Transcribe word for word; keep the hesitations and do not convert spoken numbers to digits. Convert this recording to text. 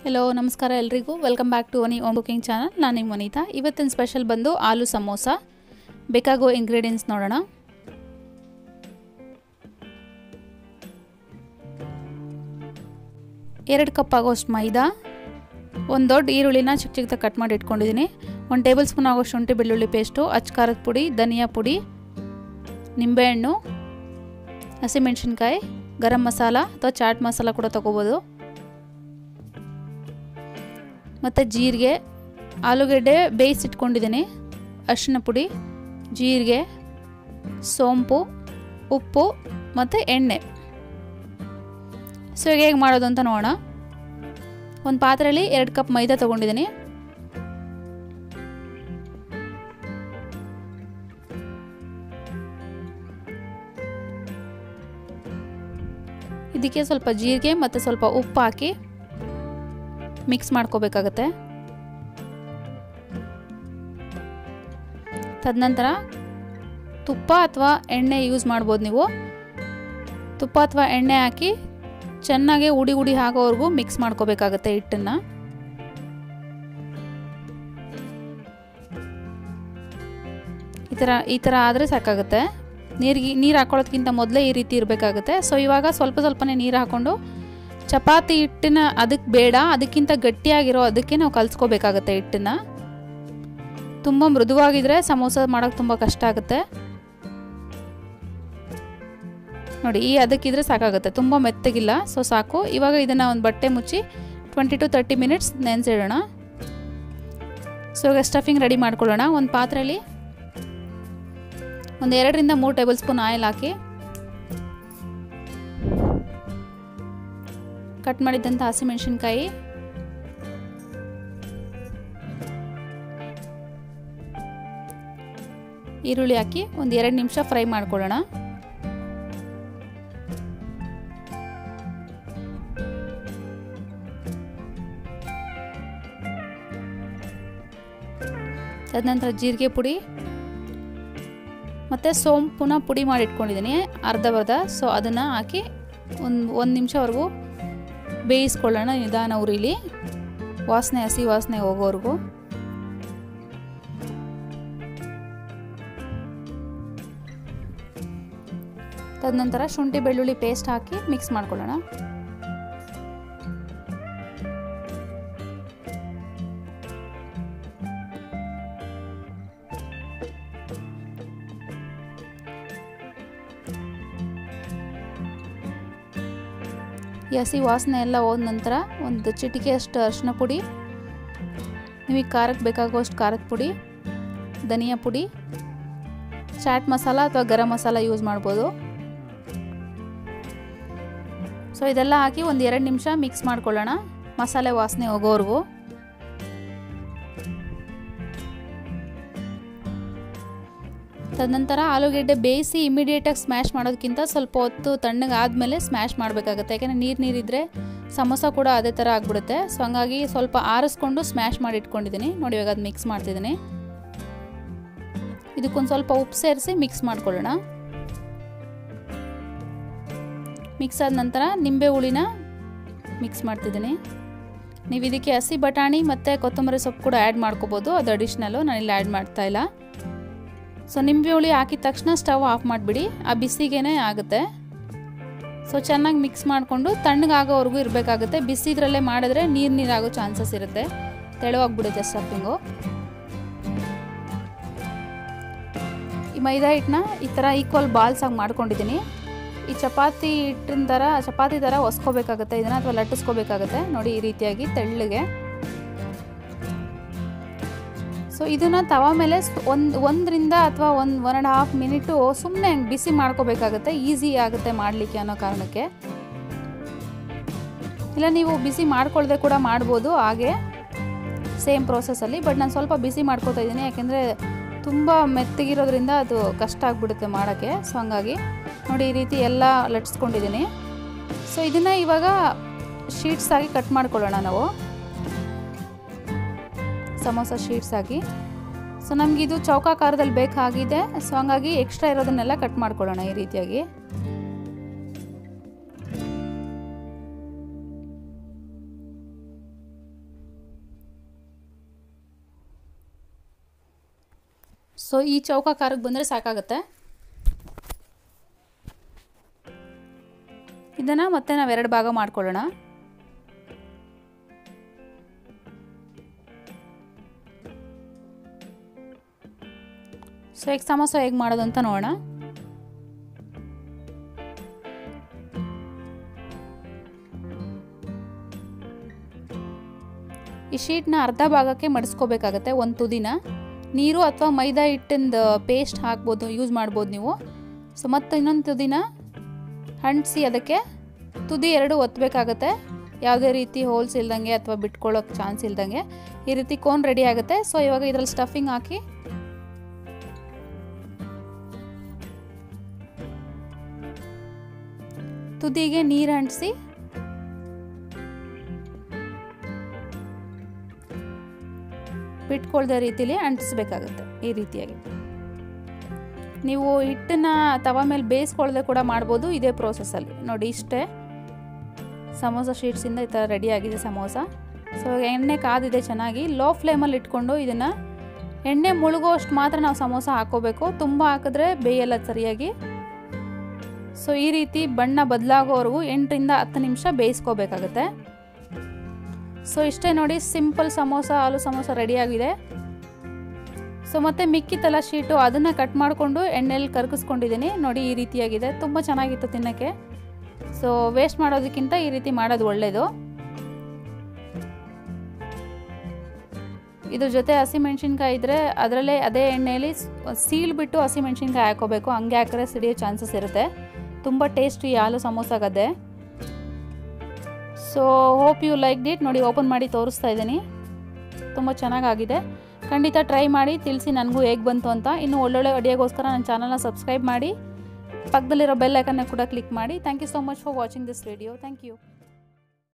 Hello नमस्कार एल्रिगू welcome back to ओनी ओम cooking channel नानु निम्म वनिता इवत्तिन स्पेशल बंदु आलू समोसा बेकागो इंग्रेडिएंट्स नोडोण ಎರಡು ಕಪ್ ಆಗೋಷ್ಟು ಮೈದಾ ಒಂದು ದೊಡ್ಡ ಈರುಳ್ಳಿನ ಚಿಕ್ಕ ಚಿಕ್ಕದಾಗಿ ಕಟ್ ಮಾಡಿ ಇಟ್ಕೊಂಡಿದ್ದೀನಿ ಒಂದು ಟೇಬಲ್ ಸ್ಪೂನ್ ಆಗೋಷ್ಟು ಶುಂಠಿ ಬೆಳ್ಳುಳ್ಳಿ ಪೇಸ್ಟ್ ಅಚ್ಚ ಖಾರದ ಪುಡಿ ಧನಿಯಾ ಪುಡಿ ನಿಂಬೆ ಹಣ್ಣು ಹಸಿಮೆಣಸಿನಕಾಯಿ ಗರಂ ಮಸಾಲ ಅಥವಾ ಚಾಟ್ ಮಸಾಲ ಕೂಡ ತಗೋಬಹುದು ಮತ್ತು ಜೀರಿಗೆ ಆಲೂಗಡ್ಡೆ ಬೇಯಿಸಿ ಇಟ್ಕೊಂಡಿದ್ದೀನಿ ಅರಿಶಿನ ಪುಡಿ ಜೀರಿಗೆ ಸೋಂಪು ಉಪ್ಪು ಮತ್ತು ಎಣ್ಣೆ ಸೊ ಹೇಗೆ ಮಾಡೋದು ಅಂತ ನೋಡೋಣ ಒಂದು ಪಾತ್ರೆಯಲ್ಲಿ ಎರಡು ಕಪ್ ಮೈದಾ ತಗೊಂಡಿದ್ದೀನಿ ಇದಕ್ಕೆ ಸ್ವಲ್ಪ ಜೀರಿಗೆ ಮತ್ತು ಸ್ವಲ್ಪ ಉಪ್ಪು ಹಾಕಿ ಮಿಕ್ಸ್ ಮಾಡ್ಕೋಬೇಕಾಗುತ್ತೆ ತದನಂತರ ತುಪ್ಪ ಅಥವಾ ಎಣ್ಣೆ ಯೂಸ್ ಮಾಡ್ಬೋದು ನೀವು ತುಪ್ಪ ಅಥವಾ ಎಣ್ಣೆ ಹಾಕಿ ಚೆನ್ನಾಗಿ ಉಡಿ ಉಡಿ ಆಗೋವರೆಗೂ ಮಿಕ್ಸ್ ಮಾಡ್ಕೋಬೇಕಾಗುತ್ತೆ ಹಿಟ್ಟನ್ನು ಈ ಥರ ಈ ಥರ ಆದರೆ ಸಾಕಾಗುತ್ತೆ ನೀರಿಗೆ ನೀರು ಹಾಕೊಳ್ಳೋದಕ್ಕಿಂತ ಮೊದಲೇ ಈ ರೀತಿ ಇರಬೇಕಾಗುತ್ತೆ ಸೊ ಇವಾಗ ಸ್ವಲ್ಪ ಸ್ವಲ್ಪನೇ ನೀರು ಹಾಕ್ಕೊಂಡು ಚಪಾತಿ ಹಿಟ್ಟಿನ ಅದಕ್ಕೆ ಬೇಡ ಅದಕ್ಕಿಂತ ಗಟ್ಟಿಯಾಗಿರೋ ಅದಕ್ಕೆ ನಾವು ಕಲಿಸ್ಕೋಬೇಕಾಗುತ್ತೆ ಹಿಟ್ಟನ್ನು ತುಂಬ ಮೃದುವಾಗಿದ್ದರೆ ಸಮೋಸ ಮಾಡೋಕ್ಕೆ ತುಂಬ ಕಷ್ಟ ಆಗುತ್ತೆ ನೋಡಿ ಈ ಅದಕ್ಕಿದ್ರೆ ಸಾಕಾಗುತ್ತೆ ತುಂಬ ಮೆತ್ತಗಿಲ್ಲ ಸೊ ಸಾಕು ಇವಾಗ ಇದನ್ನು ಒಂದು ಬಟ್ಟೆ ಮುಚ್ಚಿ ಟ್ವೆಂಟಿ ಟು ತರ್ಟಿ ಮಿನಿಟ್ಸ್ ನೆನೆಸಿಡೋಣ ಸೊ ಇವಾಗ ಸ್ಟಫಿಂಗ್ ರೆಡಿ ಮಾಡ್ಕೊಳ್ಳೋಣ ಒಂದು ಪಾತ್ರೆಯಲ್ಲಿ ಒಂದು ಎರಡರಿಂದ ಮೂರು ಟೇಬಲ್ ಸ್ಪೂನ್ ಆಯಿಲ್ ಹಾಕಿ ಕಟ್ ಮಾಡಿದಂಥ ಹಸಿಮೆಣಸಿನಕಾಯಿ ಈರುಳ್ಳಿ ಹಾಕಿ ಒಂದು ಎರಡು ನಿಮಿಷ ಫ್ರೈ ಮಾಡ್ಕೊಳ್ಳೋಣ ತದನಂತರ ಜೀರಿಗೆ ಪುಡಿ ಮತ್ತು ಸೋಂಪುನ ಪುಡಿ ಮಾಡಿ ಇಟ್ಕೊಂಡಿದ್ದೀನಿ ಅರ್ಧ ಬರ್ಧ ಸೊ ಅದನ್ನು ಹಾಕಿ ಒಂದು ಒಂದು ನಿಮಿಷವರೆಗೂ ಬೇಯಿಸ್ಕೊಳ್ಳೋಣ ನಿಧಾನ ಉರಿಲಿ ವಾಸನೆ ಹಸಿ ವಾಸನೆ ಹೋಗೋವರೆಗೂ ತದನಂತರ ಶುಂಠಿ ಬೆಳ್ಳುಳ್ಳಿ ಪೇಸ್ಟ್ ಹಾಕಿ ಮಿಕ್ಸ್ ಮಾಡ್ಕೊಳ್ಳೋಣ ಈ ಹಸಿ ವಾಸನೆ ಎಲ್ಲ ಹೋದ ನಂತರ ಒಂದು ಚಿಟಿಕೆ ಅಷ್ಟು ಅರಿಶಿನ ಪುಡಿ ನಿಮಗೆ ಖಾರಕ್ಕೆ ಬೇಕಾಗುವಷ್ಟು ಖಾರದ ಪುಡಿ ಧನಿಯಾ ಪುಡಿ ಚಾಟ್ ಮಸಾಲ ಅಥವಾ ಗರಂ ಮಸಾಲ ಯೂಸ್ ಮಾಡ್ಬೋದು ಸೊ ಇದೆಲ್ಲ ಹಾಕಿ ಒಂದು ಎರಡು ನಿಮಿಷ ಮಿಕ್ಸ್ ಮಾಡ್ಕೊಳ್ಳೋಣ ಮಸಾಲೆ ವಾಸನೆ ಹೋಗೋವರೆಗೂ ತದನಂತರ ಆಲೂಗೆಡ್ಡೆ ಬೇಯಿಸಿ ಇಮಿಡಿಯೇಟಾಗಿ ಸ್ಮ್ಯಾಶ್ ಮಾಡೋದಕ್ಕಿಂತ ಸ್ವಲ್ಪ ಹೊತ್ತು ತಣ್ಣಗೆ ಆದಮೇಲೆ ಸ್ಮ್ಯಾಶ್ ಮಾಡಬೇಕಾಗುತ್ತೆ ಯಾಕೆಂದರೆ ನೀರು ನೀರಿದ್ದರೆ ಸಮೋಸ ಕೂಡ ಅದೇ ಥರ ಆಗಿಬಿಡುತ್ತೆ ಸೊ ಹಂಗಾಗಿ ಸ್ವಲ್ಪ ಆರಿಸ್ಕೊಂಡು ಸ್ಮ್ಯಾಶ್ ಮಾಡಿ ಇಟ್ಕೊಂಡಿದ್ದೀನಿ ನೋಡಿ ಇವಾಗ ಅದು ಮಿಕ್ಸ್ ಮಾಡ್ತಿದ್ದೀನಿ ಇದಕ್ಕೊಂದು ಸ್ವಲ್ಪ ಉಪ್ಪು ಸೇರಿಸಿ ಮಿಕ್ಸ್ ಮಾಡ್ಕೊಳ್ಳೋಣ ಮಿಕ್ಸ್ ಆದ ನಂತರ ನಿಂಬೆ ಹುಳಿನ ಮಿಕ್ಸ್ ಮಾಡ್ತಿದ್ದೀನಿ ನೀವು ಇದಕ್ಕೆ ಹಸಿ ಬಟಾಣಿ ಮತ್ತು ಕೊತ್ತಂಬರಿ ಸೊಪ್ಪು ಕೂಡ ಆ್ಯಡ್ ಮಾಡ್ಕೋಬೋದು ಅದು ಅಡಿಷ್ನಲ್ಲು ನಾನಿಲ್ಲಿ ಆ್ಯಡ್ ಮಾಡ್ತಾಯಿಲ್ಲ ಸೊ ನಿಂಬೆ ಹುಳಿ ಹಾಕಿದ ತಕ್ಷಣ ಸ್ಟವ್ ಆಫ್ ಮಾಡಿಬಿಡಿ ಆ ಬಿಸಿಗೇ ಆಗುತ್ತೆ ಸೊ ಚೆನ್ನಾಗಿ ಮಿಕ್ಸ್ ಮಾಡಿಕೊಂಡು ತಣ್ಣಗಾಗೋವರೆಗೂ ಇರಬೇಕಾಗುತ್ತೆ ಬಿಸಿದ್ರಲ್ಲೇ ಮಾಡಿದ್ರೆ ನೀರು ನೀರಾಗೋ ಚಾನ್ಸಸ್ ಇರುತ್ತೆ ತೆಳುವಾಗ್ಬಿಡುತ್ತೆ ಸ್ಟಫಿಂಗು ಈ ಮೈದಾ ಹಿಟ್ಟನ್ನ ಈ ಥರ ಈಕ್ವಲ್ ಬಾಲ್ಸ್ ಆಗಿ ಮಾಡ್ಕೊಂಡಿದ್ದೀನಿ ಈ ಚಪಾತಿ ಹಿಟ್ಟಿನ ಥರ ಚಪಾತಿ ಥರ ಒಸ್ಕೋಬೇಕಾಗುತ್ತೆ ಇದನ್ನು ಅಥವಾ ಲಟ್ಟಿಸ್ಕೋಬೇಕಾಗುತ್ತೆ ನೋಡಿ ಈ ರೀತಿಯಾಗಿ ತೆಳ್ಳಗೆ ಸೊ ಇದನ್ನು ತವ ಮೇಲೆ ಒಂದು ಒಂದರಿಂದ ಅಥವಾ ಒಂದು ಒನ್ ಆ್ಯಂಡ್ ಹಾಫ್ ಮಿನಿಟು ಸುಮ್ಮನೆ ಹಂಗೆ ಬಿಸಿ ಮಾಡ್ಕೋಬೇಕಾಗುತ್ತೆ ಈಸಿ ಆಗುತ್ತೆ ಮಾಡಲಿಕ್ಕೆ ಅನ್ನೋ ಕಾರಣಕ್ಕೆ ಇಲ್ಲ ನೀವು ಬಿಸಿ ಮಾಡ್ಕೊಳ್ದೆ ಕೂಡ ಮಾಡ್ಬೋದು ಹಾಗೆ ಸೇಮ್ ಪ್ರೋಸೆಸ್ಸಲ್ಲಿ ಬಟ್ ನಾನು ಸ್ವಲ್ಪ ಬಿಸಿ ಮಾಡ್ಕೊತಾ ಇದ್ದೀನಿ ಯಾಕೆಂದರೆ ತುಂಬ ಮೆತ್ತಗಿರೋದ್ರಿಂದ ಅದು ಕಷ್ಟ ಆಗಿಬಿಡುತ್ತೆ ಮಾಡೋಕ್ಕೆ ಸೊ ಹಂಗಾಗಿ ನೋಡಿ ಈ ರೀತಿ ಎಲ್ಲ ಲಟ್ಸ್ಕೊಂಡಿದ್ದೀನಿ ಸೊ ಇದನ್ನು ಇವಾಗ ಶೀಟ್ಸ್ ಆಗಿ ಕಟ್ ಮಾಡ್ಕೊಳ್ಳೋಣ ನಾವು ಸಮೋಸ ಶೀಟ್ಸ್ ಆಗಿ ಸೊ ನಮಗಿದು ಚೌಕಾಕಾರದಲ್ಲಿ ಬೇಕಾಗಿದೆ ಸೊ ಹಂಗಾಗಿ ಎಕ್ಸ್ಟ್ರಾ ಇರೋದನ್ನೆಲ್ಲ ಕಟ್ ಮಾಡ್ಕೊಳ್ಳೋಣ ಈ ರೀತಿಯಾಗಿ ಸೊ ಈ ಚೌಕಾಕಾರಕ್ಕೆ ಬಂದರೆ ಸಾಕಾಗುತ್ತೆ. ಇದನ್ನು ಮತ್ತೆ ನಾವು ಎರಡು ಭಾಗ ಮಾಡ್ಕೊಳ್ಳೋಣ. ಸೊ ಈಗ ಸಮೋಸ ಹೇಗೆ ಮಾಡೋದು ಅಂತ ನೋಡೋಣ. ಈ ಶೀಟ್ನ ಅರ್ಧ ಭಾಗಕ್ಕೆ ಮಡಿಸ್ಕೋಬೇಕಾಗತ್ತೆ. ಒಂದು ತುದಿನ ನೀರು ಅಥವಾ ಮೈದಾ ಹಿಟ್ಟಿಂದ ಪೇಸ್ಟ್ ಹಾಕ್ಬೋದು, ಯೂಸ್ ಮಾಡ್ಬೋದು ನೀವು. ಸೊ ಮತ್ತು ಇನ್ನೊಂದು ತುದಿನ ಅಂಟಿಸಿ ಅದಕ್ಕೆ ತುದಿ ಎರಡು ಒತ್ತಬೇಕಾಗತ್ತೆ, ಯಾವುದೇ ರೀತಿ ಹೋಲ್ಸ್ ಇಲ್ದಂಗೆ ಅಥವಾ ಬಿಟ್ಕೊಳ್ಳೋಕೆ ಚಾನ್ಸ್ ಇಲ್ದಂಗೆ. ಈ ರೀತಿ ಕೋನ್ ರೆಡಿ ಆಗುತ್ತೆ. ಸೊ ಇವಾಗ ಇದರಲ್ಲಿ ಸ್ಟಫಿಂಗ್ ಹಾಕಿ ತುದಿಗೆ ನೀರು ಅಂಟಿಸಿ ಬಿಟ್ಕೊಳ್ದ ರೀತಿಲಿ ಅಂಟಿಸ್ಬೇಕಾಗುತ್ತೆ. ಈ ರೀತಿಯಾಗಿ ನೀವು ಹಿಟ್ಟನ್ನ ತವ ಮೇಲೆ ಬೇಯಿಸ್ಕೊಳ್ದೆ ಕೂಡ ಮಾಡ್ಬೋದು ಇದೇ ಪ್ರೋಸೆಸ್ಸಲ್ಲಿ. ನೋಡಿ ಇಷ್ಟೇ ಸಮೋಸ ಶೀಟ್ಸಿಂದ ಈ ಥರ ರೆಡಿಯಾಗಿದೆ ಸಮೋಸ. ಸೊ ಎಣ್ಣೆ ಕಾದಿದೆ ಚೆನ್ನಾಗಿ. ಲೋ ಫ್ಲೇಮಲ್ಲಿ ಇಟ್ಕೊಂಡು ಇದನ್ನು ಎಣ್ಣೆ ಮುಳುಗೋ ಅಷ್ಟು ಮಾತ್ರ ನಾವು ಸಮೋಸ ಹಾಕೋಬೇಕು, ತುಂಬ ಹಾಕಿದ್ರೆ ಬೇಯಲ್ಲ ಸರಿಯಾಗಿ. ಸೊ ಈ ರೀತಿ ಬಣ್ಣ ಬದಲಾಗೋವರೆಗೂ ಎಂಟರಿಂದ ಹತ್ತು ನಿಮಿಷ ಬೇಯಿಸ್ಕೋಬೇಕಾಗತ್ತೆ. ಸೊ ಇಷ್ಟೇ ನೋಡಿ, ಸಿಂಪಲ್ ಸಮೋಸ ಆಲೂ ಸಮೋಸ ರೆಡಿಯಾಗಿದೆ. ಸೊ ಮತ್ತು ಮಿಕ್ಕಿತ್ತಲ್ಲ ಶೀಟು ಅದನ್ನು ಕಟ್ ಮಾಡಿಕೊಂಡು ಎಣ್ಣೆಯಲ್ಲಿ ಕರ್ಕಿಸ್ಕೊಂಡಿದ್ದೀನಿ. ನೋಡಿ ಈ ರೀತಿಯಾಗಿದೆ, ತುಂಬ ಚೆನ್ನಾಗಿತ್ತು ತಿನ್ನೋಕ್ಕೆ. ಸೊ ವೇಸ್ಟ್ ಮಾಡೋದಕ್ಕಿಂತ ಈ ರೀತಿ ಮಾಡೋದು ಒಳ್ಳೆಯದು. ಇದ್ರ ಜೊತೆ ಹಸಿಮೆಣ್ಸಿನ್ಕಾಯಿ ಇದ್ದರೆ ಅದರಲ್ಲೇ ಅದೇ ಎಣ್ಣೆಯಲ್ಲಿ ಸೀಲ್ ಬಿಟ್ಟು ಹಸಿಮೆಣ್ಸಿನ್ಕಾಯಿ ಹಾಕೋಬೇಕು, ಹಂಗೆ ಹಾಕಿದ್ರೆ ಸಿಡಿಯೋ ಚಾನ್ಸಸ್ ಇರುತ್ತೆ. ತುಂಬ ಟೇಸ್ಟಿ ಆಲೂ ಸಮೋಸಾಗದೆ. So hope you like it. ನೋಡಿ ಓಪನ್ ಮಾಡಿ ತೋರಿಸ್ತಾ ಇದ್ದೀನಿ, ತುಂಬ ಚೆನ್ನಾಗಾಗಿದೆ. ಖಂಡಿತ ಟ್ರೈ ಮಾಡಿ ತಿಳಿಸಿ ನನಗೂ ಹೇಗೆ ಬಂತು ಅಂತ. ಇನ್ನು ಒಳ್ಳೊಳ್ಳೆ ವಿಡಿಯೋಗೋಸ್ಕರ ನನ್ನ ಚಾನಲ್ನ ಸಬ್ಸ್ಕ್ರೈಬ್ ಮಾಡಿ, ಪಕ್ಕದಲ್ಲಿರೋ ಬೆಲ್ ಐಕನ್ನ ಕೂಡ ಕ್ಲಿಕ್ ಮಾಡಿ. Thank you so much for watching this video. Thank you.